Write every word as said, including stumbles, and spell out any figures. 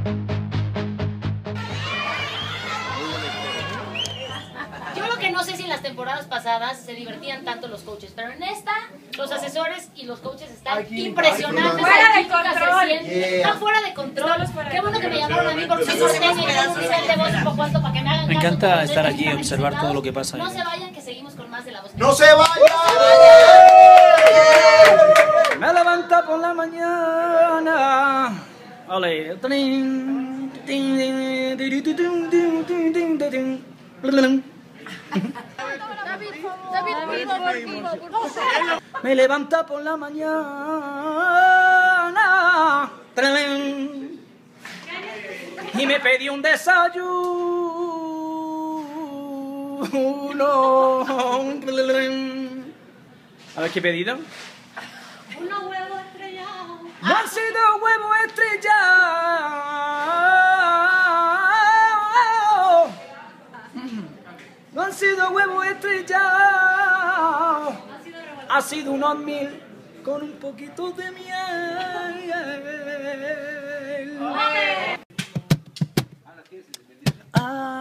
Yo lo que no sé si en las temporadas pasadas se divertían tanto los coaches, pero en esta los asesores y los coaches están Aquí, impresionantes. fuera de La química se control. siente, Yeah. Están fuera de control. Qué bueno que me llamaron a mí porque soy norteña y tengo un nivel de voz un poco alto para que me hagan Me caso. encanta Cuando estar ustedes aquí y están observar sentados, todo lo que pasa. No se vayan, que seguimos con más de La Voz. ¡No se vayan! Me levanta por la mañana. Ole. Tin, tin, tin, tin, tin, tin, tin, tin, tin, tin. Me levanta por la mañana y me pedí un desayuno. A ver qué he pedido. Unos huevos estrellados. No han sido huevos estrellados. No han sido huevos estrellados. Ha sido unos mil con un poquito de miel. Ah.